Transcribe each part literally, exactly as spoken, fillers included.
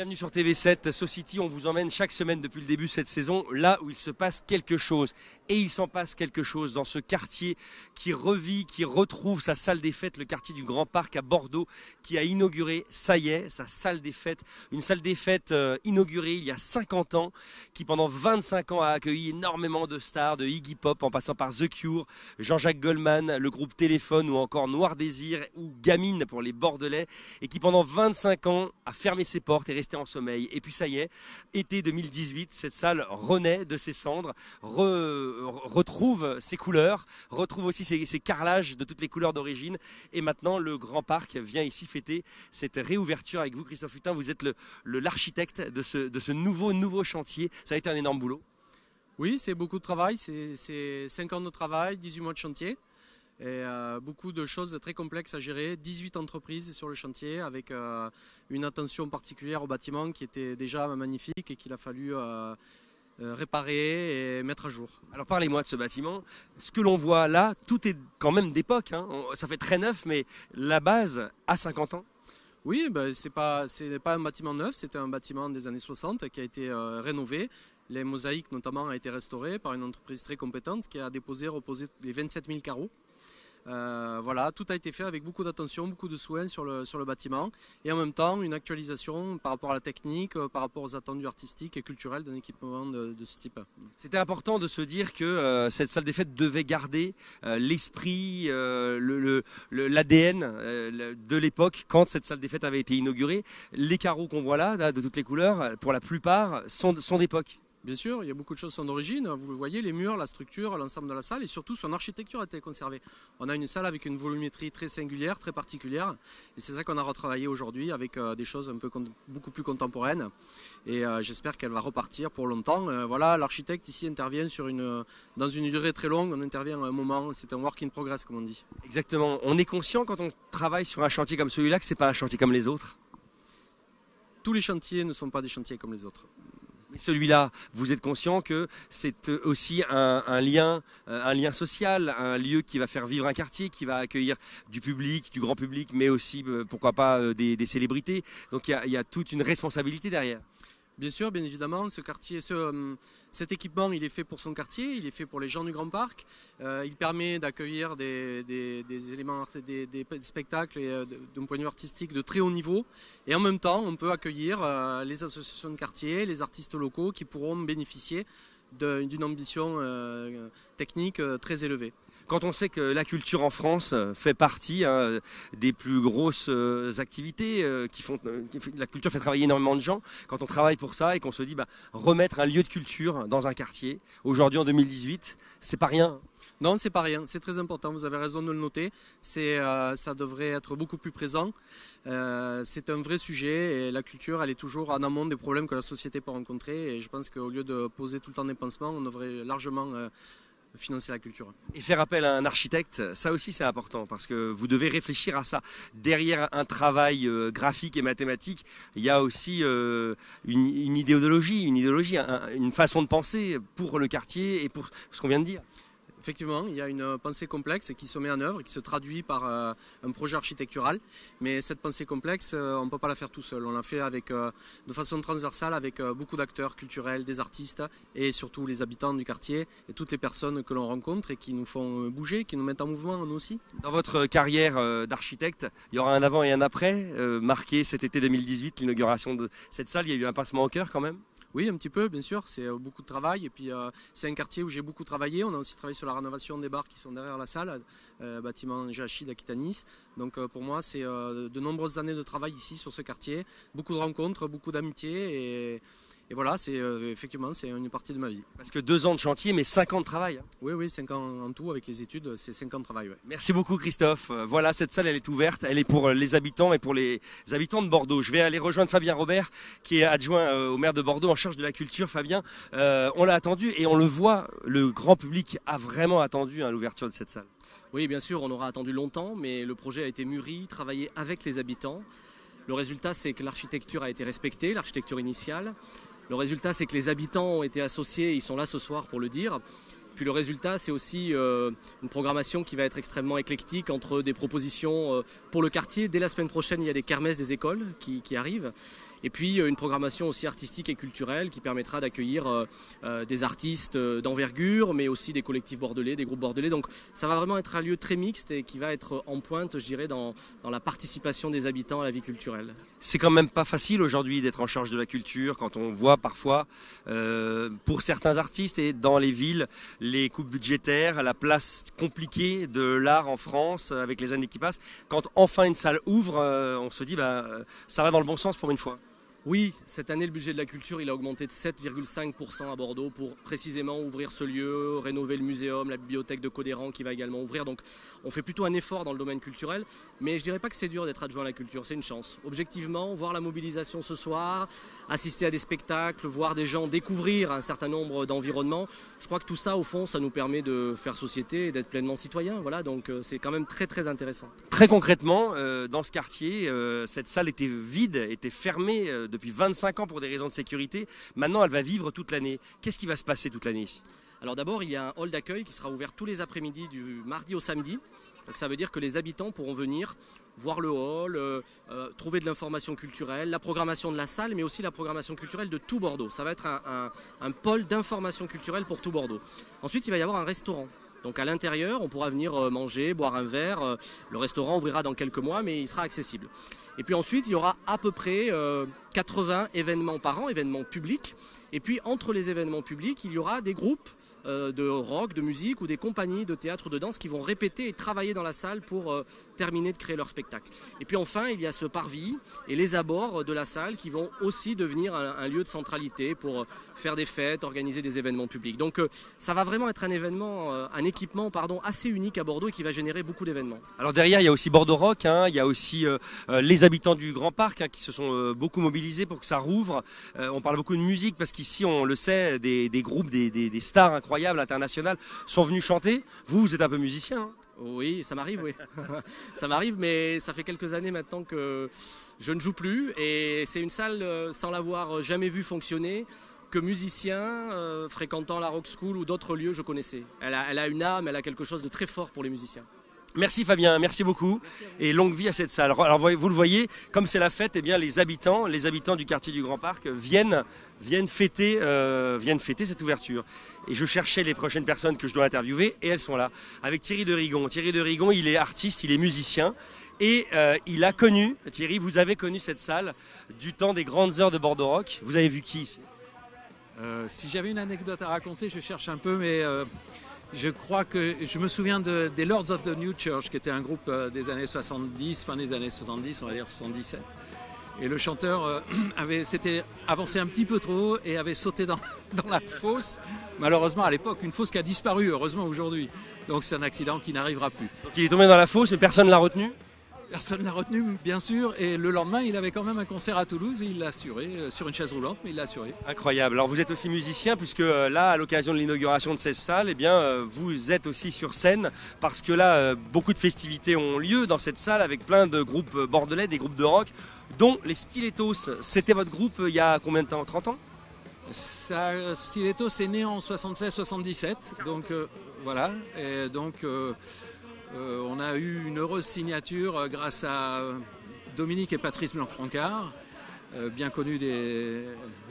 Bienvenue sur T V sept, SoCity, on vous emmène chaque semaine depuis le début de cette saison, là où il se passe quelque chose. Et il s'en passe quelque chose dans ce quartier qui revit, qui retrouve sa salle des fêtes, le quartier du Grand Parc à Bordeaux, qui a inauguré, ça y est, sa salle des fêtes. Une salle des fêtes euh, inaugurée il y a cinquante ans, qui pendant vingt-cinq ans a accueilli énormément de stars, de Iggy Pop, en passant par The Cure, Jean-Jacques Goldman, le groupe Téléphone ou encore Noir Désir ou Gamine pour les Bordelais, et qui pendant vingt-cinq ans a fermé ses portes et resté en sommeil. Et puis ça y est, été deux mille dix-huit, cette salle renaît de ses cendres, re, retrouve ses couleurs, retrouve aussi ses, ses carrelages de toutes les couleurs d'origine. Et maintenant, le Grand Parc vient ici fêter cette réouverture avec vous, Christophe Hutin. Vous êtes le, le, l'architecte de ce, de ce nouveau, nouveau chantier. Ça a été un énorme boulot. Oui, c'est beaucoup de travail. C'est cinq ans de travail, dix-huit mois de chantier. Et euh, beaucoup de choses très complexes à gérer, dix-huit entreprises sur le chantier avec euh, une attention particulière au bâtiment qui était déjà magnifique et qu'il a fallu euh, euh, réparer et mettre à jour. Alors parlez-moi de ce bâtiment. Ce que l'on voit là, tout est quand même d'époque, hein. Ça fait très neuf, mais la base a cinquante ans. Oui, ben, ce n'est pas, pas un bâtiment neuf, c'était un bâtiment des années soixante qui a été euh, rénové. Les mosaïques notamment ont été restaurées par une entreprise très compétente qui a déposé, reposé les vingt-sept mille carreaux. Euh, voilà, tout a été fait avec beaucoup d'attention, beaucoup de soins sur le, sur le bâtiment et en même temps une actualisation par rapport à la technique, euh, par rapport aux attendus artistiques et culturels d'un équipement de, de ce type. C'était important de se dire que euh, cette salle des fêtes devait garder euh, l'esprit, euh, le, le, l'A D N euh, de l'époque quand cette salle des fêtes avait été inaugurée. Les carreaux qu'on voit là, là, de toutes les couleurs, pour la plupart, sont, sont d'époque. Bien sûr, il y a beaucoup de choses sont d'origine. Vous le voyez, les murs, la structure, l'ensemble de la salle et surtout son architecture a été conservée. On a une salle avec une volumétrie très singulière, très particulière. Et c'est ça qu'on a retravaillé aujourd'hui avec euh, des choses un peu beaucoup plus contemporaines. Et euh, j'espère qu'elle va repartir pour longtemps. Euh, voilà, l'architecte ici intervient sur une, dans une durée très longue. On intervient à un moment. C'est un work in progress, comme on dit. Exactement. On est conscient quand on travaille sur un chantier comme celui-là que ce n'est pas un chantier comme les autres. Tous les chantiers ne sont pas des chantiers comme les autres. Mais celui-là, vous êtes conscient que c'est aussi un, un lien, un lien social, un lieu qui va faire vivre un quartier, qui va accueillir du public, du grand public, mais aussi, pourquoi pas, des, des célébrités. Donc il y a, il y a toute une responsabilité derrière. Bien sûr, bien évidemment, ce quartier, ce, cet équipement, il est fait pour son quartier, il est fait pour les gens du Grand Parc. Euh, il permet d'accueillir des, des, des éléments, des, des spectacles euh, d'un point de vue artistique de très haut niveau. Et en même temps, on peut accueillir euh, les associations de quartier, les artistes locaux qui pourront bénéficier d'une ambition euh, technique euh, très élevée. Quand on sait que la culture en France fait partie hein, des plus grosses euh, activités, euh, qui font, euh, la culture fait travailler énormément de gens, quand on travaille pour ça et qu'on se dit bah, remettre un lieu de culture dans un quartier, aujourd'hui en deux mille dix-huit, c'est pas rien. Non, c'est pas rien, c'est très important, vous avez raison de le noter, euh, ça devrait être beaucoup plus présent, euh, c'est un vrai sujet et la culture elle est toujours en amont des problèmes que la société peut rencontrer et je pense qu'au lieu de poser tout le temps des pansements, on devrait largement euh, financer la culture. Et faire appel à un architecte, ça aussi c'est important parce que vous devez réfléchir à ça. Derrière un travail euh, graphique et mathématique, il y a aussi euh, une, une idéologie, une idéologie, un, une façon de penser pour le quartier et pour ce qu'on vient de dire. Effectivement, il y a une pensée complexe qui se met en œuvre, qui se traduit par euh, un projet architectural. Mais cette pensée complexe, euh, on ne peut pas la faire tout seul. On l'a fait avec, euh, de façon transversale avec euh, beaucoup d'acteurs culturels, des artistes et surtout les habitants du quartier et toutes les personnes que l'on rencontre et qui nous font bouger, qui nous mettent en mouvement nous aussi. Dans votre carrière euh, d'architecte, il y aura un avant et un après, euh, marqué cet été deux mille dix-huit, l'inauguration de cette salle. Il y a eu un pincement au cœur quand même? Oui, un petit peu, bien sûr. C'est beaucoup de travail. Et puis, euh, c'est un quartier où j'ai beaucoup travaillé. On a aussi travaillé sur la rénovation des bars qui sont derrière la salle, euh, bâtiment G H I d'Aquitanis. Donc, euh, pour moi, c'est euh, de nombreuses années de travail ici sur ce quartier. Beaucoup de rencontres, beaucoup d'amitié. Et, et voilà, c'est euh, effectivement, c'est une partie de ma vie. Parce que deux ans de chantier, mais cinq ans de travail. Hein. Oui, oui, cinq ans en tout avec les études, c'est cinq ans de travail. Ouais. Merci beaucoup, Christophe. Voilà, cette salle, elle est ouverte. Elle est pour les habitants et pour les habitants de Bordeaux. Je vais aller rejoindre Fabien Robert, qui est adjoint au maire de Bordeaux en charge de la culture. Fabien, euh, on l'a attendu et on le voit, le grand public a vraiment attendu hein, l'ouverture de cette salle. Oui, bien sûr, on aura attendu longtemps, mais le projet a été mûri, travaillé avec les habitants. Le résultat, c'est que l'architecture a été respectée, l'architecture initiale. Le résultat, c'est que les habitants ont été associés, ils sont là ce soir pour le dire. Puis le résultat, c'est aussi euh, une programmation qui va être extrêmement éclectique entre des propositions euh, pour le quartier. Dès la semaine prochaine, il y a des kermesses des écoles qui, qui arrivent. Et puis une programmation aussi artistique et culturelle qui permettra d'accueillir euh, euh, des artistes d'envergure, mais aussi des collectifs bordelais, des groupes bordelais. Donc ça va vraiment être un lieu très mixte et qui va être en pointe, je dirais, dans, dans la participation des habitants à la vie culturelle. C'est quand même pas facile aujourd'hui d'être en charge de la culture quand on voit parfois, euh, pour certains artistes et dans les villes, les coupes budgétaires, la place compliquée de l'art en France avec les années qui passent. Quand enfin une salle ouvre, euh, on se dit bah, ça va dans le bon sens pour une fois. Oui, cette année, le budget de la culture, il a augmenté de sept virgule cinq pour cent à Bordeaux pour précisément ouvrir ce lieu, rénover le muséum, la bibliothèque de Codéran qui va également ouvrir. Donc on fait plutôt un effort dans le domaine culturel, mais je dirais pas que c'est dur d'être adjoint à la culture, c'est une chance. Objectivement, voir la mobilisation ce soir, assister à des spectacles, voir des gens découvrir un certain nombre d'environnements, je crois que tout ça, au fond, ça nous permet de faire société et d'être pleinement citoyen. Voilà, donc c'est quand même très très intéressant. Très concrètement, euh, dans ce quartier, euh, cette salle était vide, était fermée euh, depuis vingt-cinq ans pour des raisons de sécurité. Maintenant, elle va vivre toute l'année. Qu'est-ce qui va se passer toute l'année? Alors d'abord, il y a un hall d'accueil qui sera ouvert tous les après-midi du mardi au samedi. Donc ça veut dire que les habitants pourront venir voir le hall, euh, euh, trouver de l'information culturelle, la programmation de la salle, mais aussi la programmation culturelle de tout Bordeaux. Ça va être un, un, un pôle d'information culturelle pour tout Bordeaux. Ensuite, il va y avoir un restaurant. Donc à l'intérieur, on pourra venir manger, boire un verre. Le restaurant ouvrira dans quelques mois, mais il sera accessible. Et puis ensuite, il y aura à peu près quatre-vingts événements par an, événements publics. Et puis entre les événements publics, il y aura des groupes de rock, de musique ou des compagnies de théâtre ou de danse qui vont répéter et travailler dans la salle pour euh, terminer de créer leur spectacle. Et puis enfin, il y a ce parvis et les abords de la salle qui vont aussi devenir un, un lieu de centralité pour faire des fêtes, organiser des événements publics. Donc euh, ça va vraiment être un événement, euh, un équipement pardon, assez unique à Bordeaux et qui va générer beaucoup d'événements. Alors derrière, il y a aussi Bordeaux Rock, hein, il y a aussi euh, les habitants du Grand Parc hein, qui se sont euh, beaucoup mobilisés pour que ça rouvre. Euh, on parle beaucoup de musique parce qu'ici, on le sait, des, des groupes, des, des, des stars incroyables incroyables, internationales, sont venus chanter. Vous, vous êtes un peu musicien, hein? Oui, ça m'arrive, oui. Ça m'arrive, mais ça fait quelques années maintenant que je ne joue plus. Et c'est une salle, sans l'avoir jamais vue fonctionner, que musicien, euh, fréquentant la Rock School ou d'autres lieux, je connaissais. Elle a, elle a une âme, elle a quelque chose de très fort pour les musiciens. Merci Fabien, merci beaucoup et longue vie à cette salle. Alors vous le voyez, comme c'est la fête, eh bien les habitants, les habitants du quartier du Grand Parc viennent, viennent fêter, euh, viennent fêter cette ouverture. Et je cherchais les prochaines personnes que je dois interviewer et elles sont là. Avec Thierry de Rigon. Thierry de Rigon, il est artiste, il est musicien et euh, il a connu, Thierry, vous avez connu cette salle du temps des grandes heures de Bordeaux Rock. Vous avez vu qui ici? euh, Si j'avais une anecdote à raconter, je cherche un peu, mais euh, je crois que je me souviens de, des Lords of the New Church, qui était un groupe euh, des années soixante-dix, fin des années soixante-dix, on va dire soixante-dix-sept. Et le chanteur euh, avait s'était avancé un petit peu trop et avait sauté dans, dans la fosse. Malheureusement, à l'époque, une fosse qui a disparu, heureusement aujourd'hui. Donc c'est un accident qui n'arrivera plus. Donc il est tombé dans la fosse, mais personne ne l'a retenu? Personne ne l'a retenu, bien sûr. Et le lendemain, il avait quand même un concert à Toulouse et il l'a assuré, euh, sur une chaise roulante, mais il l'a assuré. Incroyable. Alors vous êtes aussi musicien, puisque euh, là, à l'occasion de l'inauguration de cette salle, eh bien, euh, vous êtes aussi sur scène, parce que là, euh, beaucoup de festivités ont lieu dans cette salle, avec plein de groupes bordelais, des groupes de rock, dont les Stilettos. C'était votre groupe euh, il y a combien de temps? trente ans? Ça, Stilettos est né en soixante-seize soixante-dix-sept, donc euh, voilà. Et donc... Euh, Euh, on a eu une heureuse signature euh, grâce à euh, Dominique et Patrice Blanc-Francard, euh, bien connus des,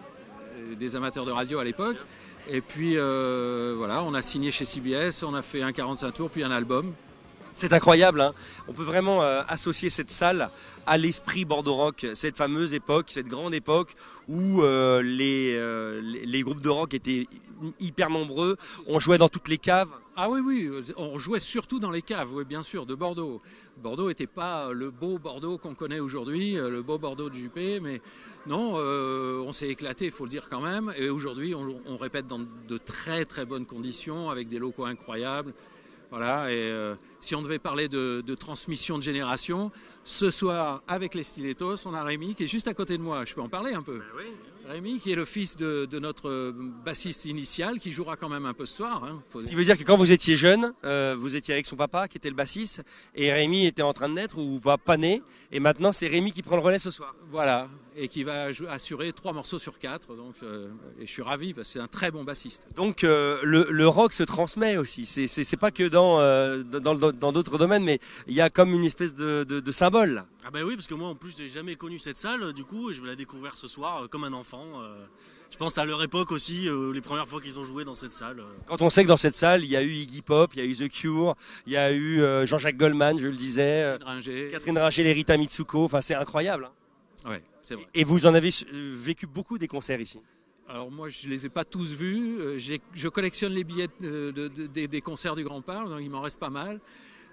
des amateurs de radio à l'époque. Et puis euh, voilà, on a signé chez C B S, on a fait un quarante-cinq tours, puis un album. C'est incroyable, hein. On peut vraiment euh, associer cette salle à l'esprit Bordeaux Rock, cette fameuse époque, cette grande époque où euh, les, euh, les, les groupes de rock étaient hyper nombreux, on jouait dans toutes les caves. Ah oui, oui, on jouait surtout dans les caves, oui, bien sûr, de Bordeaux. Bordeaux n'était pas le beau Bordeaux qu'on connaît aujourd'hui, le beau Bordeaux du Juppé, mais non, euh, on s'est éclaté, il faut le dire quand même. Et aujourd'hui, on, on répète dans de très très bonnes conditions, avec des locaux incroyables. Voilà, et euh, si on devait parler de, de transmission de génération, ce soir, avec les Stilettos, on a Rémi qui est juste à côté de moi. Je peux en parler un peu? Ben oui. Rémi, qui est le fils de, de notre bassiste initial, qui jouera quand même un peu ce soir. Hein, faut... Ce qui veut dire que quand vous étiez jeune, euh, vous étiez avec son papa, qui était le bassiste, et Rémi était en train de naître, ou pas, pas né, et maintenant c'est Rémi qui prend le relais ce soir. Voilà, et qui va assurer trois morceaux sur quatre, donc, euh, et je suis ravi, parce que c'est un très bon bassiste. Donc euh, le, le rock se transmet aussi, c'est, c'est, c'est pas que dans, euh, dans, dans, dans d'autres domaines, mais il y a comme une espèce de, de, de symbole. Ah Ah bah oui, parce que moi en plus j'ai jamais connu cette salle, du coup je vais la découvrir ce soir euh, comme un enfant. Euh, je pense à leur époque aussi, euh, les premières fois qu'ils ont joué dans cette salle. Euh. Quand on sait que dans cette salle, il y a eu Iggy Pop, il y a eu The Cure, il y a eu euh, Jean-Jacques Goldman, je le disais, euh, Ringer. Catherine Ringer, Lerita Mitsuko, enfin c'est incroyable. Hein. Ouais, c'est vrai. Et vous en avez euh, vécu beaucoup des concerts ici. Alors moi, je ne les ai pas tous vus. Euh, j'ai- je collectionne les billets de- de- de- des, des concerts du Grand Parc, donc il m'en reste pas mal.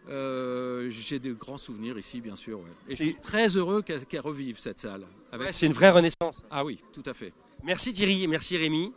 Euh, j'ai de grands souvenirs ici, bien sûr. Ouais. Et je C'est- suis très heureux qu'elle qu'elle revive cette salle. Avec... Ouais, c'est une vraie renaissance. Ah oui, tout à fait. Merci Thierry, merci Rémi.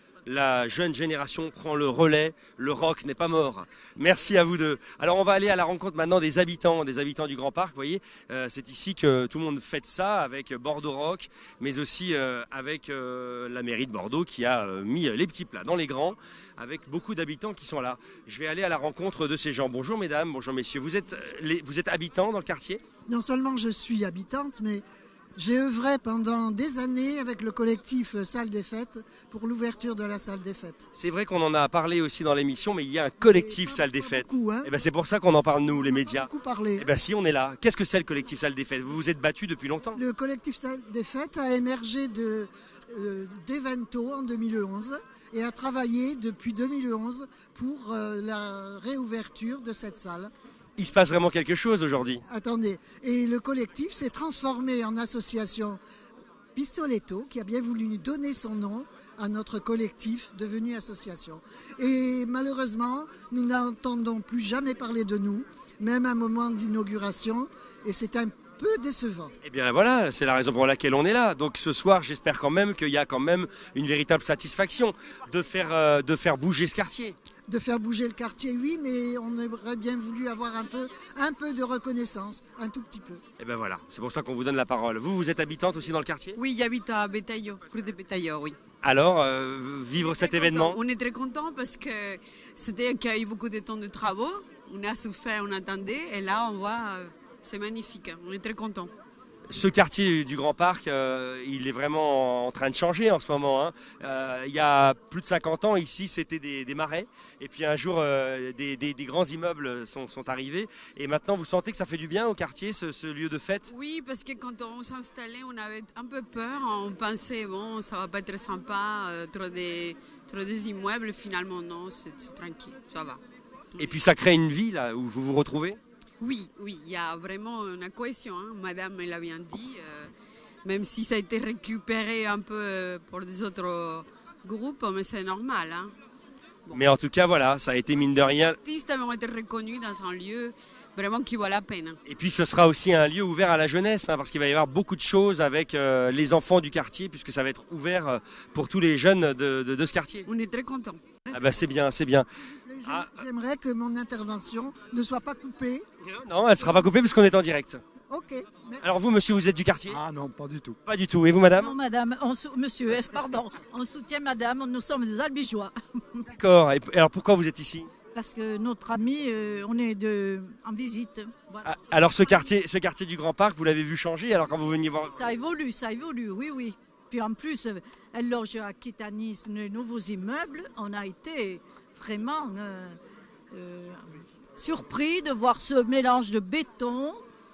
La jeune génération prend le relais, le rock n'est pas mort. Merci à vous deux. Alors on va aller à la rencontre maintenant des habitants, des habitants du Grand Parc. Vous voyez, euh, c'est ici que tout le monde fête ça avec Bordeaux Rock, mais aussi euh, avec euh, la mairie de Bordeaux qui a euh, mis les petits plats dans les grands, avec beaucoup d'habitants qui sont là. Je vais aller à la rencontre de ces gens. Bonjour mesdames, bonjour messieurs. Vous êtes, les, vous êtes habitants dans le quartier ? Non seulement je suis habitante, mais j'ai œuvré pendant des années avec le collectif Salle des Fêtes pour l'ouverture de la Salle des Fêtes. C'est vrai qu'on en a parlé aussi dans l'émission, mais il y a un collectif Et pas- Salle des pas Fêtes. beaucoup, hein. Et ben c'est pour ça qu'on en parle nous, les On en a médias. beaucoup parlé. Eh ben si, on est là. Qu'est-ce que c'est le collectif Salle des Fêtes ? Vous vous êtes battu depuis longtemps. Le collectif Salle des Fêtes a émergé de, euh, d'Evento en deux mille onze et a travaillé depuis deux mille onze pour euh, la réouverture de cette salle. Il se passe vraiment quelque chose aujourd'hui. Attendez, et le collectif s'est transformé en association Pistoletto, qui a bien voulu nous donner son nom à notre collectif devenu association. Et malheureusement, nous n'entendons plus jamais parler de nous, même à un moment d'inauguration, et c'est un peu décevant. Eh bien voilà, c'est la raison pour laquelle on est là. Donc ce soir, j'espère quand même qu'il y a quand même une véritable satisfaction de faire, euh, de faire bouger ce quartier. De faire bouger le quartier, oui, mais on aurait bien voulu avoir un peu, un peu de reconnaissance, un tout petit peu. Eh bien voilà, c'est pour ça qu'on vous donne la parole. Vous, vous êtes habitante aussi dans le quartier ? Oui, j'habite à Bétaillot, rue de Bétaillot, oui. Alors, euh, vivre cet Très événement content. On est très content parce que c'était qu'il y a eu beaucoup de temps de travaux. On a souffert, on attendait, et là on voit, euh, c'est magnifique. On est très content. Ce quartier du Grand Parc, euh, il est vraiment en train de changer en ce moment. Hein. Euh, il y a plus de cinquante ans, ici, c'était des, des marais. Et puis un jour, euh, des, des- des grands immeubles sont, sont arrivés. Et maintenant, vous sentez que ça fait du bien au quartier, ce, ce lieu de fête ? Oui, parce que quand on s'installait, on avait un peu peur. On pensait, bon, ça va pas être sympa, euh, trop des, trop des immeubles. Finalement, non, c'est c'est tranquille, ça va. Et puis ça crée une vie là où vous vous retrouvez ? Oui, oui, il y a vraiment une cohésion, hein. Madame l'a bien dit, euh, même si ça a été récupéré un peu euh, pour des autres groupes, mais c'est normal. Hein. Bon. Mais en tout cas, voilà, ça a été mine de rien. Les artistes vont être reconnus dans un lieu vraiment qui vaut la peine. Et puis ce sera aussi un lieu ouvert à la jeunesse, hein, parce qu'il va y avoir beaucoup de choses avec euh, les enfants du quartier, puisque ça va être ouvert euh, pour tous les jeunes de, de- de ce quartier. On est très contents. Ah bah c'est bien, c'est bien. J'ai- Ah. J'aimerais que mon intervention ne soit pas coupée. Non, elle ne sera pas coupée puisqu'on est en direct. Ok, merci. Alors vous, monsieur, vous êtes du quartier ? Ah non, pas du tout. Pas du tout. Et vous, madame ? Non, madame, on sou- monsieur, est-ce- pardon, on soutient madame, nous sommes des albigeois. D'accord. Et et alors pourquoi vous êtes ici ? Parce que notre ami, euh, on est de, en visite. Voilà. Ah, alors ce quartier, ce quartier du Grand Parc, vous l'avez vu changer alors quand vous veniez voir. Ça évolue, ça évolue, oui, oui. Puis en plus, euh, elle loge à Kitanis, les nouveaux immeubles. On a été vraiment euh, euh, surpris de voir ce mélange de béton,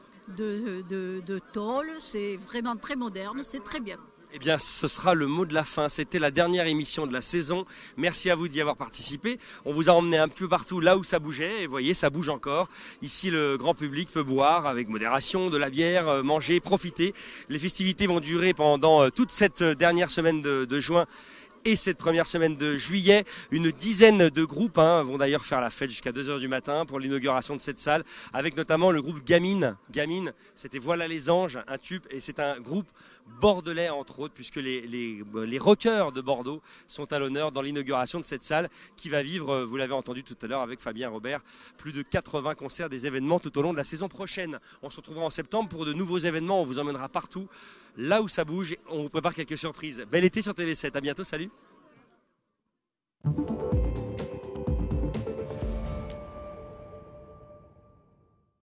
de, de, de tôle. C'est vraiment très moderne, c'est très bien. Eh bien, ce sera le mot de la fin. C'était la dernière émission de la saison. Merci à vous d'y avoir participé. On vous a emmené un peu partout là où ça bougeait. Et vous voyez, ça bouge encore. Ici, le grand public peut boire avec modération, de la bière, euh, manger, profiter. Les festivités vont durer pendant euh, toute cette dernière semaine de, de juin. Et cette première semaine de juillet, une dizaine de groupes hein, vont d'ailleurs faire la fête jusqu'à deux heures du matin pour l'inauguration de cette salle, avec notamment le groupe Gamine. Gamine, c'était Voilà les Anges, un tube, et c'est un groupe bordelais entre autres, puisque les, les, les rockers de Bordeaux sont à l'honneur dans l'inauguration de cette salle qui va vivre, vous l'avez entendu tout à l'heure avec Fabien Robert, plus de quatre-vingts concerts, des événements tout au long de la saison prochaine. On se retrouvera en septembre pour de nouveaux événements, on vous emmènera partout, là où ça bouge, on vous prépare quelques surprises. Bel été sur T V sept, à bientôt, salut.